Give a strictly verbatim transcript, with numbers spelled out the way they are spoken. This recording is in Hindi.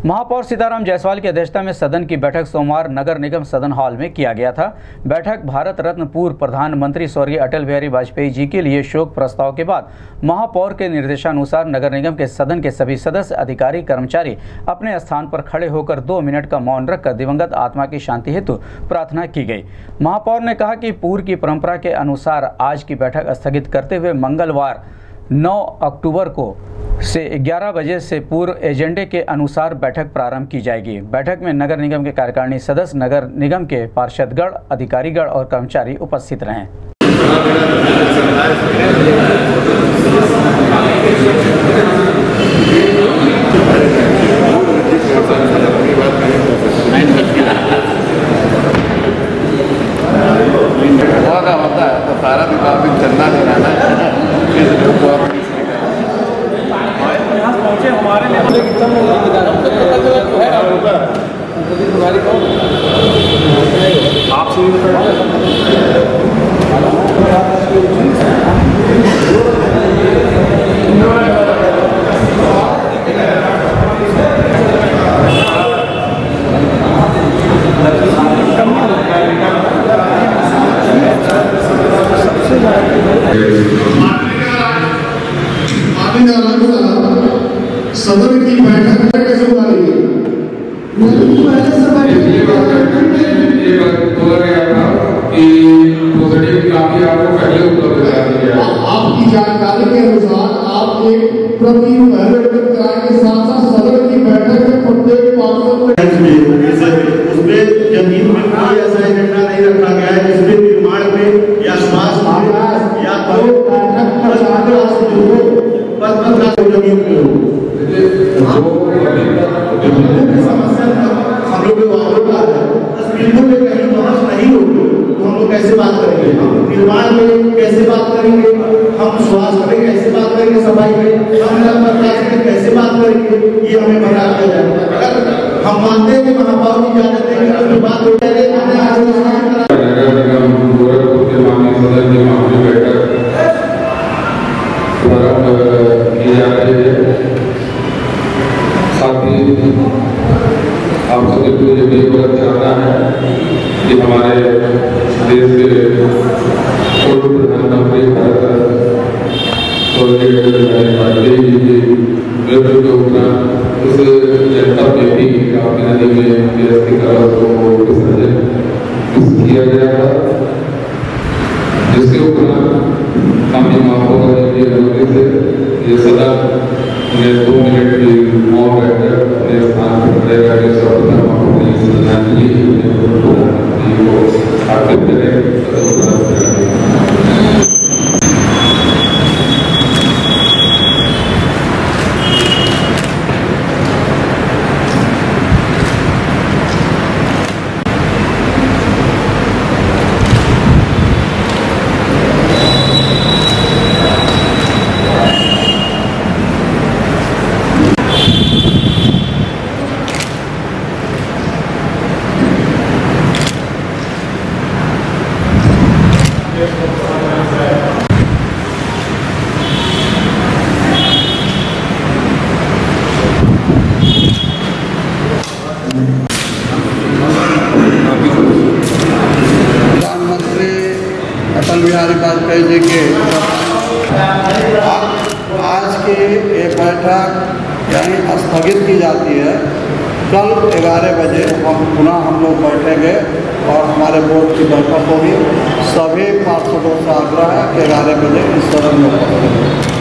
महापौर सीताराम जायसवाल की अध्यक्षता में सदन की बैठक सोमवार नगर निगम सदन हॉल में किया गया था। बैठक भारत रत्न पूर्व प्रधानमंत्री स्वर्गीय अटल बिहारी वाजपेयी जी के लिए शोक प्रस्ताव के बाद महापौर के निर्देशानुसार नगर निगम के सदन के सभी सदस्य, अधिकारी, कर्मचारी अपने स्थान पर खड़े होकर दो मिनट का मौन रखकर दिवंगत आत्मा की शांति हेतु प्रार्थना की गई। महापौर ने कहा कि पूर्व की परंपरा के अनुसार आज की बैठक स्थगित करते हुए मंगलवार नौ अक्टूबर को से ग्यारह बजे से पूर्व एजेंडे के अनुसार बैठक प्रारंभ की जाएगी। बैठक में नगर निगम के कार्यकारिणी सदस्य, नगर निगम के पार्षदगण, अधिकारीगण और कर्मचारी उपस्थित रहे। होता है तो सारा डिपार्टमेंट चलना नहीं रहना है। पहुंचे हमारे सदन की बैठक कैसे बुला रही है? पहले से बैठक ये बात बोला गया था कि प्रोसीडिंग काफी आपको पहले उपलब्ध करा दी है। आपकी जानकारी के अनुसार आप एक प्रति पहले कराने के साथ साथ सदन की बैठक में प्रत्येक पार्षद उसमें जमीन में कोई ऐसा एजेंडा नहीं रखा गया है जिसमें निर्माण में या स्वास्थ्य में या तो बैठक पर जमीन में हो। हम लोग बिल्कुल में कहीं बहस नहीं होगी तो हम लोग कैसे बात करेंगे? हम निर्माण में कैसे बात करेंगे? हम स्वास्थ्य में कैसे बात करेंगे? सफाई में हम कैसे बात करेंगे? ये हमें बता दिया जाएगा। अगर हम मानते हैं कि महापौर की इजाजत देंगे तो बात हो जाएगी। आप सभी को ये भी पता चलता है कि हमारे देश के पूर्व प्रधानमंत्री भारत स्वर्गीय अटल बिहारी वाजपेयी जी के मृत्यु के उपरांत उस जनता में भी काफी नदी में निरस्ती कला को विसर्जन किया गया था, जिसके उपरांत हमें महापौर की अनुमति से ये सदन में दो मिनट की मौन रहकर अपने स्थान पर खड़े रहकर सर्वप्रथम अपनी श्रद्धांजलि प्रधानमंत्री को अर्पित करें। प्रधानमंत्री अटल बिहारी वाजपेयी जी के आज की ये बैठक यानी स्थगित की जाती है। कल ग्यारह बजे हम पुनः हम लोग बैठेंगे और हमारे बोर्ड की बैठक होगी। सभी पार्षदों से आग्रह है कि ग्यारह बजे इस सदन में